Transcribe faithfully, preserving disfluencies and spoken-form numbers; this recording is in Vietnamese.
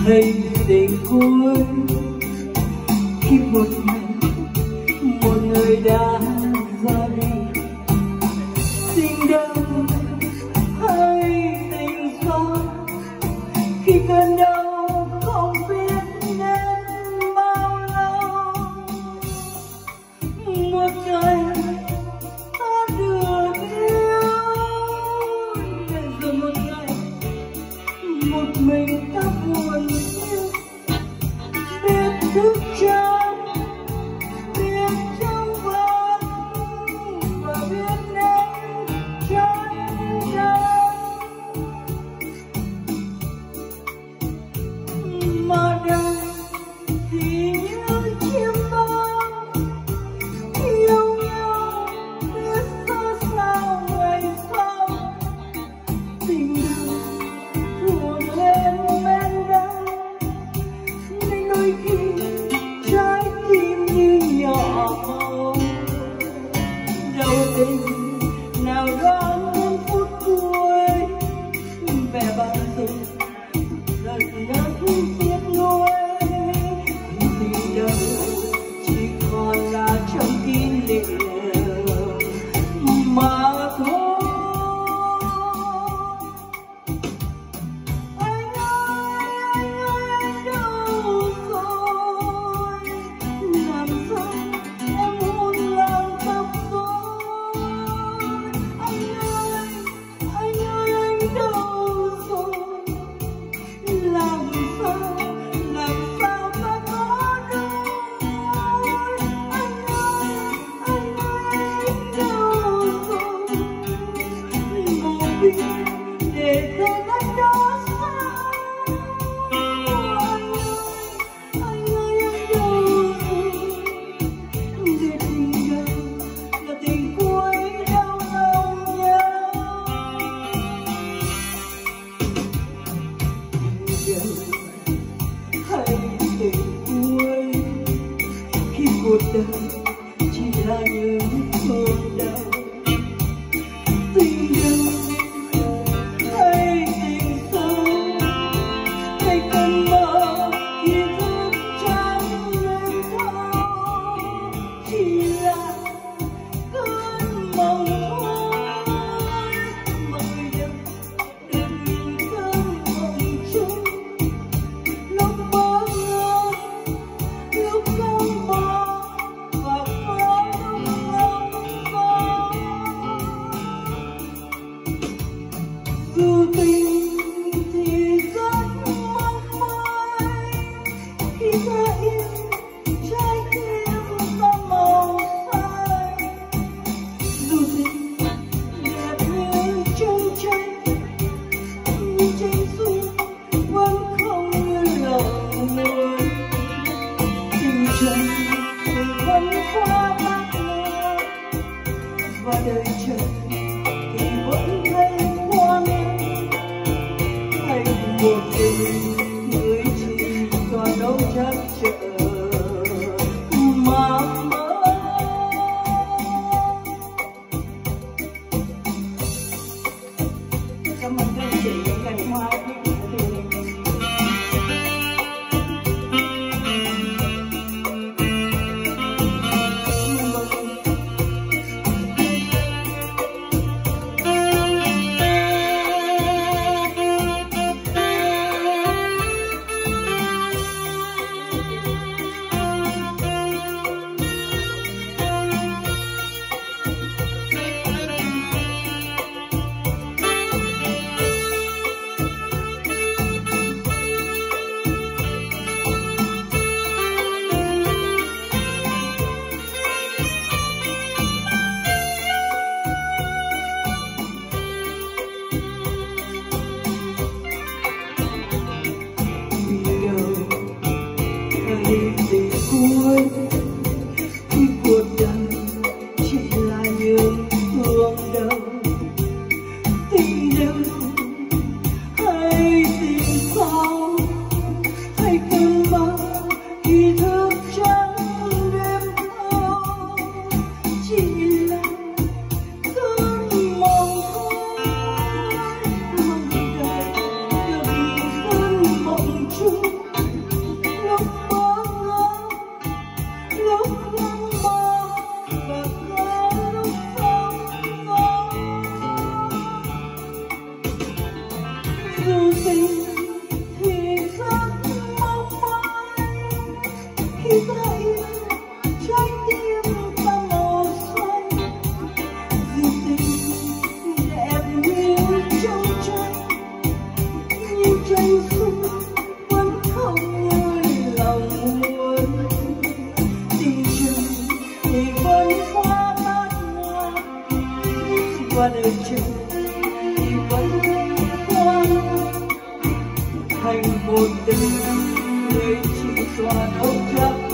hay tình cuối khi một ngày một người đã ra đi. Tình đâu hay tình xa khi cơn đau không biết đến bao lâu. Một ngày ta được yêu, rồi một ngày một mình ta buồn yêu. Biết thức trắng, biết trong vắng và biết nên trái đắng. Mà đời thì như chim bao yêu nhau biết xa sao ngày sau. Tình yêu buồn lên men đau, nên đôi khi trái tim như nhỏ màu. Đâu tình nào đoán đến phút cuối vẻ bao dung đời nhớ tiếc nuối. Tình đâu chỉ còn là trong kỷ niệm mà thôi. Anh ơi, anh ơi, anh đâu rồi? Làm sao em hôn làm tóc rối? Anh ơi, anh ơi, anh đâu rồi? Làm sao, làm sao ta có đôi? Anh ơi, anh ơi, anh đâu rồi? Ngủ đi để tên anh đó sao? Anh ơi, anh ơi, anh đâu rồi? Để tình đâu là tình cuối đau lòng nhau. Hay tình cuối khi cuộc đời chỉ là những thương đau. Tình đâu hay tình xấu, hay cơn mơ khi thức trắng lên thao. Chỉ là cơn mộng thôi, mọi đêm đêm nhìn cơn mộng chung. Lúc mơ ước, lúc không mơ và có lúc không có. Dù tình thì rất mong manh khi ta yêu trái tim ta màu xanh. Dù tình đẹp như trong tranh, nhưng tranh dung vẫn không như lòng người. Tình trần vẫn qua mắt người, và đời trần thì vẫn hay qua ngang. tình thì rất mong manh, khi ta yêu trái tim ta màu xanh. Dư tình đẹp như trong tranh, nhưng tranh xuân vẫn không nguôi lòng muốn. Tình trường thì vẫn qua bát ngát, qua đời trường thì vẫn qua thành một tình người chỉ toàn ôm chặt.